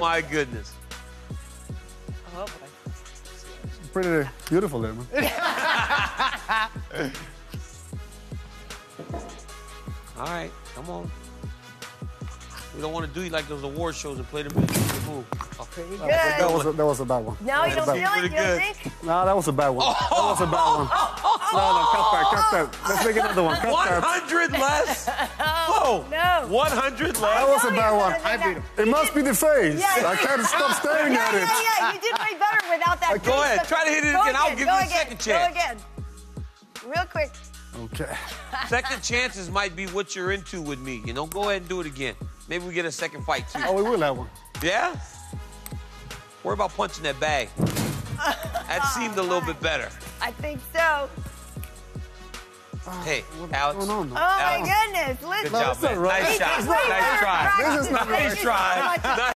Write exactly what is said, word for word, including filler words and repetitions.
my goodness. Oh, boy. Pretty beautiful there, man. All right, come on. We don't want to do you like those award shows and play the music move. Oh, Pretty good. That was a, that was a bad one. No, you don't feel it? You Pretty don't good. think? No, that was a bad one. Oh. That was a bad one. No, no, cut that, cut that. Let's make another one. Cut one that. hundred less? Whoa. No. one hundred That less? was a No, bad you're one. better than that. It must be the face. Yeah. I can't stop staring Yeah, at it. yeah, yeah. You did way better without that. Go face. ahead. Try to hit it Go again. I'll give go you a again. second chance. Go again. Real quick. Okay. Second chances might be what you're into with me. You know, go ahead and do it again. Maybe we get a second fight, too. Oh, we will have one. Yeah? Worry about punching that bag. That seemed a little bit better. I think so. Hey, Alex. What's going on? Oh, Alex. my goodness. Listen. Good No, job, that's not man. right. Nice He shot. did way Nice better try. practice. This is not Thank right. you so Try. much. Nice